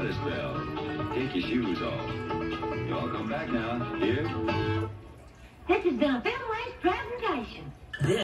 got a spell. Take your shoes off. Y'all come back now. Here. This has been a Filmways presentation.